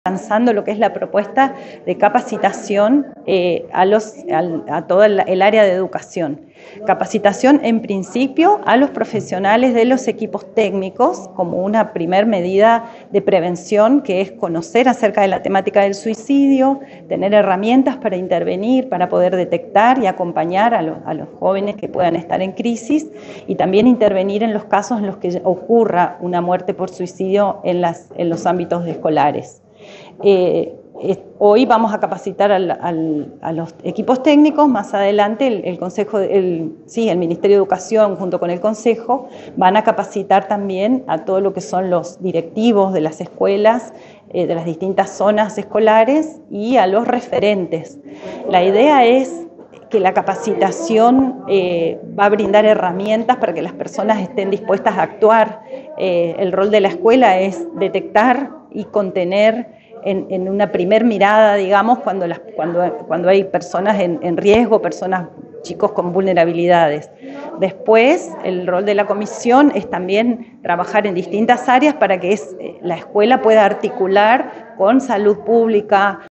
Lanzando lo que es la propuesta de capacitación a todo el área de educación. Capacitación en principio a los profesionales de los equipos técnicos como una primer medida de prevención, que es conocer acerca de la temática del suicidio, tener herramientas para intervenir, para poder detectar y acompañar a los jóvenes que puedan estar en crisis, y también intervenir en los casos en los que ocurra una muerte por suicidio en los ámbitos escolares. Hoy vamos a capacitar a los equipos técnicos. Más adelante el Ministerio de Educación junto con el Consejo van a capacitar también a todo lo que son los directivos de las escuelas, de las distintas zonas escolares, y a los referentes. La idea es que la capacitación va a brindar herramientas para que las personas estén dispuestas a actuar. El rol de la escuela es detectar y contener en una primer mirada, digamos, cuando hay personas en riesgo, chicos con vulnerabilidades. Después, el rol de la comisión es también trabajar en distintas áreas para que la escuela pueda articular con salud pública,